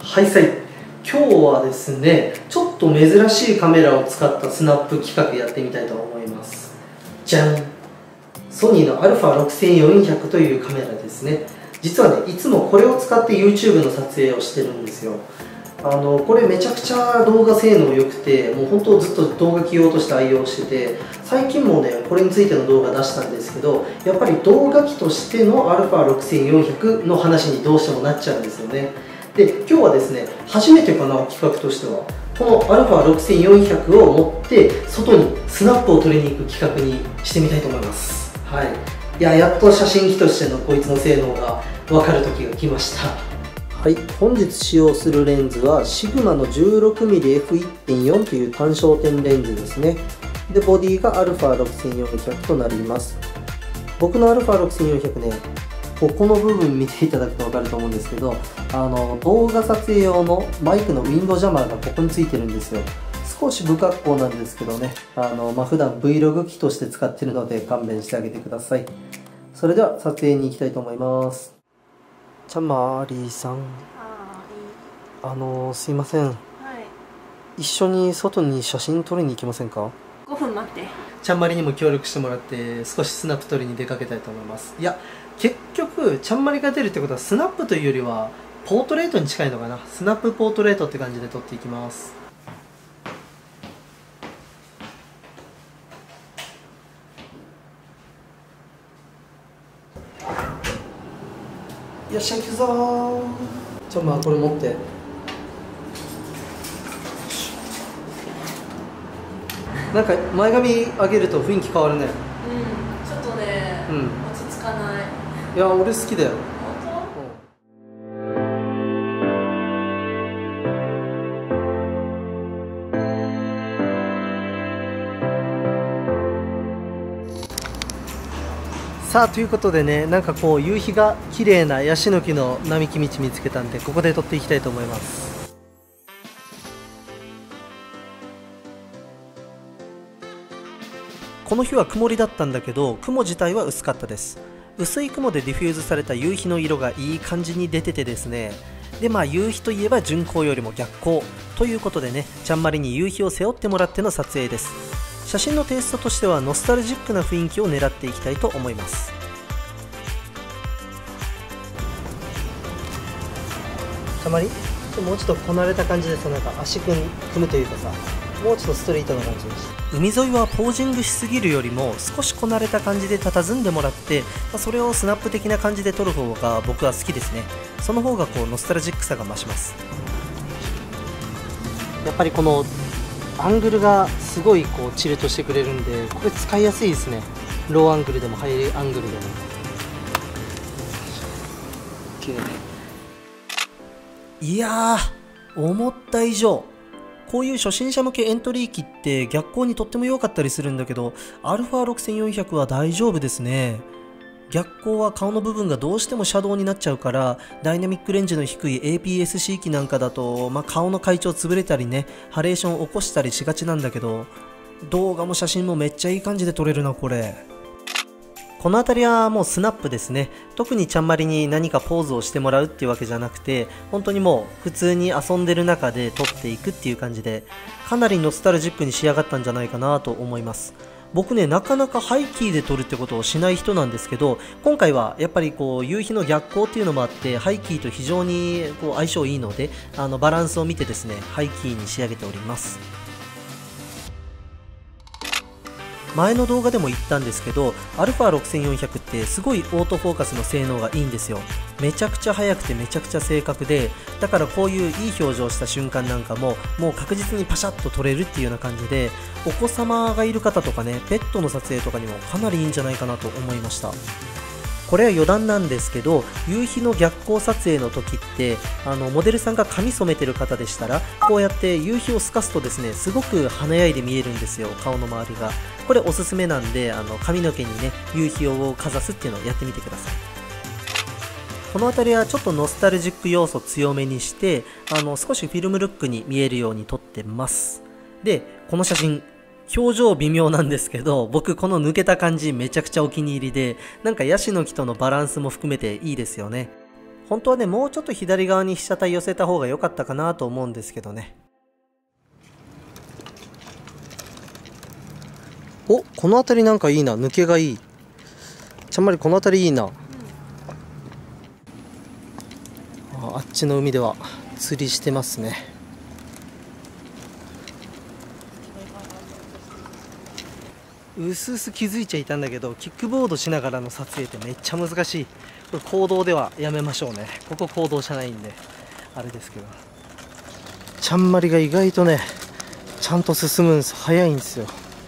はいさい、今日はですね、ちょっと珍しいカメラを使ったスナップ企画やってみたいと思います。じゃん、ソニーの α6400 というカメラですね。実はね、いつもこれを使って YouTube の撮影をしてるんですよ。これめちゃくちゃ動画性能良くて、もう本当ずっと動画起用として愛用してて、最近もねこれについての動画出したんですけど、やっぱり動画機としての α6400 の話にどうしてもなっちゃうんですよね。で、今日はですね、初めてかな、企画としてはこの α6400 を持って外にスナップを撮りに行く企画にしてみたいと思います。はい、やっと写真機としてのこいつの性能が分かる時が来ました。はい、本日使用するレンズはシグマの 16mmF1.4 という単焦点レンズですね。で、ボディが α6400 となります。僕の α6400 ね、ここの部分見ていただくと分かると思うんですけど、動画撮影用のマイクのウィンドジャマーがここについてるんですよ。少し不格好なんですけどね、普段 Vlog 機として使ってるので勘弁してあげてください。それでは撮影に行きたいと思います。ちゃんまりさん、すいません、はい、一緒に外に写真撮りに行きませんか ？5分待って。 ちゃんまりにも協力してもらって少しスナップ撮りに出かけたいと思います。いや、結局ちゃんまりが出るってことはスナップというよりはポートレートに近いのかな。スナップポートレートって感じで撮っていきます。よっしゃ行くぞー。ちょ、まあこれ持って。なんか前髪上げると雰囲気変わるね。 うん、ちょっとね、落ち着かない。 いや、俺好きだよ。さあ、ということでね、なんかこう夕日が綺麗なヤシの木の並木道見つけたんで、ここで撮っていきたいと思います。この日は曇りだったんだけど、雲自体は薄かったです。薄い雲でディフューズされた夕日の色がいい感じに出ててですね。で、夕日といえば順光よりも逆光ということでね、ちゃんまりに夕日を背負ってもらっての撮影です。写真のテイストとしてはノスタルジックな雰囲気を狙っていきたいと思います。ちゃんまりもうちょっとこなれた感じでさ、なんか足組むというかさ、もうちょっとストレートな感じにして。海沿いはポージングしすぎるよりも少しこなれた感じで佇んでもらって、それをスナップ的な感じで撮る方が僕は好きですね。その方がこうノスタルジックさが増します。やっぱりこのアングルがすごいこうチルとしてくれるんで、これ使いやすいですね。ローアングルでもハイアングルでも。いやー、思った以上。こういう初心者向けエントリー機って逆光にとっても良かったりするんだけど、α6400 は大丈夫ですね。逆光は顔の部分がどうしてもシャドウになっちゃうから、ダイナミックレンジの低い APS-C 機なんかだと、顔の回調潰れたりね、ハレーションを起こしたりしがちなんだけど、動画も写真もめっちゃいい感じで撮れるな、これ。この辺りはもうスナップですね。特にちゃんまりに何かポーズをしてもらうっていうわけじゃなくて、本当にもう普通に遊んでる中で撮っていくっていう感じで、かなりノスタルジックに仕上がったんじゃないかなと思います。僕ね、なかなかハイキーで撮るってことをしない人なんですけど、今回はやっぱりこう夕日の逆光っていうのもあって、ハイキーと非常にこう相性いいので、バランスを見てですね、ハイキーに仕上げております。前の動画でも言ったんですけど、α6400 ってすごいオートフォーカスの性能がいいんですよ。めちゃくちゃ速くてめちゃくちゃ正確で、だからこういういい表情した瞬間なんかももう確実にパシャッと撮れるっていうような感じで、お子様がいる方とかね、ペットの撮影とかにもかなりいいんじゃないかなと思いました。これは余談なんですけど、夕日の逆光撮影の時ってモデルさんが髪染めてる方でしたら、こうやって夕日を透かすとですね、すごく華やいで見えるんですよ、顔の周りが。これおすすめなんで、髪の毛にね夕日をかざすっていうのをやってみてください。この辺りはちょっとノスタルジック要素強めにして、少しフィルムルックに見えるように撮ってます。で、この写真表情微妙なんですけど、僕この抜けた感じめちゃくちゃお気に入りで、なんかヤシの木とのバランスも含めていいですよね。 本当はね、もうちょっと左側に被写体寄せた方が良かったかなと思うんですけどね。お、この辺りなんかいいな、抜けがいい。ちゃんまりこの辺りいいな。あっちの海では釣りしてますね。うすうす気づいちゃいたんだけど、キックボードしながらの撮影ってめっちゃ難しい。これ公道ではやめましょうね。ここ公道じゃないんであれですけど、ちゃんまりが意外とねちゃんと進むんです。早いんですよ。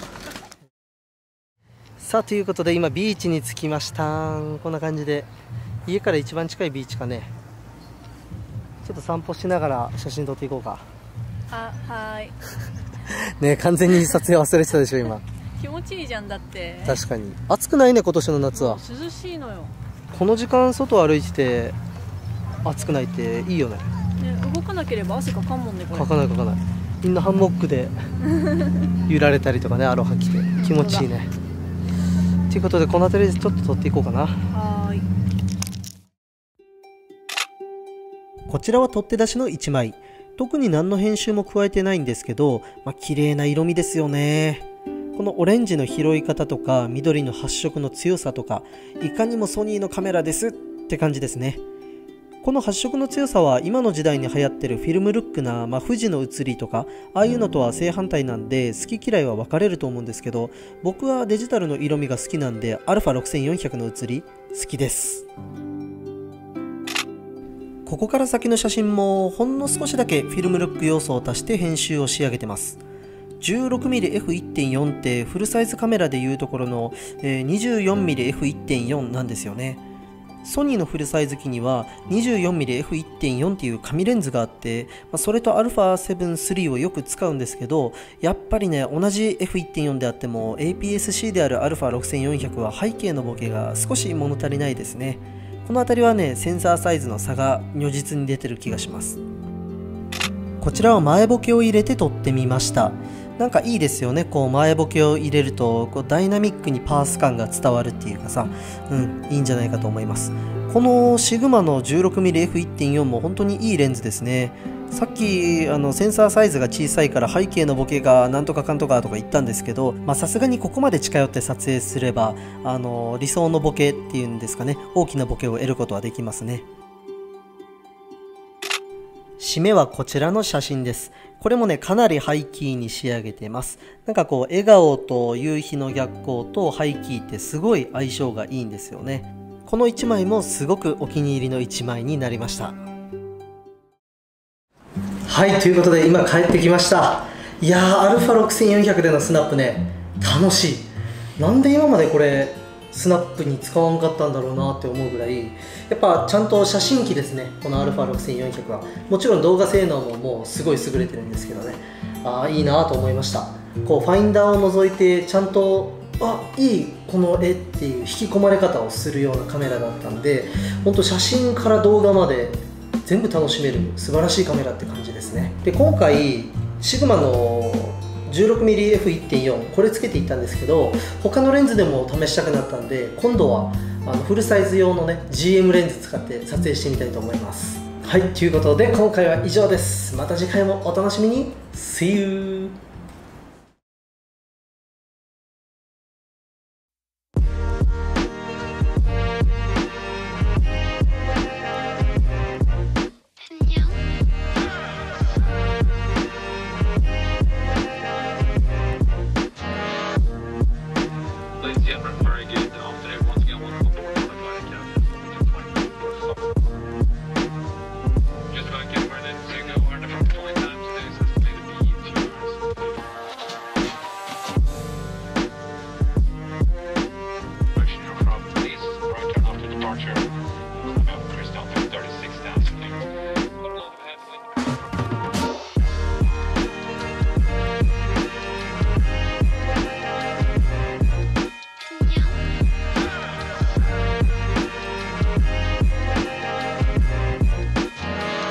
さあということで今ビーチに着きました。こんな感じで家から一番近いビーチかね。ちょっと散歩しながら写真撮っていこうか。 はいね、完全に撮影忘れてたでしょ今。 気持ちいいじゃん。だって確かに暑くないね今年の夏は。 涼しいのよ。 この時間外歩いてて暑くないっていいよね。 ね、動かなければ汗かかんもんね。これかかないかかない。みんなハンモックで揺られたりとかね、アロハ着て気持ちいいね。ということでこの辺りでちょっと撮っていこうかな。 はーい。 こちらは取って出しの1枚。特に何の編集も加えてないんですけど、綺麗な色味ですよね。このオレンジの拾い方とか緑の発色の強さとか、いかにもソニーのカメラですって感じですね。この発色の強さは今の時代に流行ってるフィルムルックな、富士の写りとかああいうのとは正反対なんで、好き嫌いは分かれると思うんですけど、僕はデジタルの色味が好きなんで α6400 の写り好きです。ここから先の写真もほんの少しだけフィルムルック要素を足して編集を仕上げてます。 16mmF1.4 ってフルサイズカメラでいうところの 24mmF1.4 なんですよね。ソニーのフルサイズ機には 24mmF1.4 っていう紙レンズがあって、それと α7 III をよく使うんですけど、やっぱりね同じ F1.4 であっても APS-C である α6400 は背景のボケが少し物足りないですね。この辺りはねセンサーサイズの差が如実に出てる気がします。こちらは前ボケを入れて撮ってみました。なんかいいですよね。こう前ボケを入れるとこうダイナミックにパース感が伝わるっていうかさ、いいんじゃないかと思います。このシグマの 16mmF1.4 も本当にいいレンズですね。さっきセンサーサイズが小さいから背景のボケがなんとかかんとかとか言ったんですけど、さすがにここまで近寄って撮影すれば理想のボケっていうんですかね、大きなボケを得ることはできますね。締めはこちらの写真です。これもねかなりハイキーに仕上げてます。なんかこう笑顔と夕日の逆光とハイキーってすごい相性がいいんですよね。この1枚もすごくお気に入りの1枚になりました。はい、ということで今帰ってきました。いやー α6400 でのスナップね楽しい。なんで今までこれスナップに使わんかったんだろうなって思うぐらい、やっぱちゃんと写真機ですね。この α6400 はもちろん動画性能ももうすごい優れてるんですけどね、いいなと思いました。こうファインダーを覗いてちゃんといいこの絵っていう引き込まれ方をするようなカメラだったんで、本当写真から動画まで全部楽しめる素晴らしいカメラって感じですね。で今回シグマの 16mmF1.4 これつけていったんですけど、他のレンズでも試したくなったんで、今度はフルサイズ用のね GM レンズ使って撮影してみたいと思います。はい、ということで今回は以上です。また次回もお楽しみに。 See you!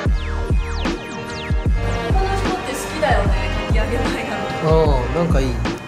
Bye. なんかいい。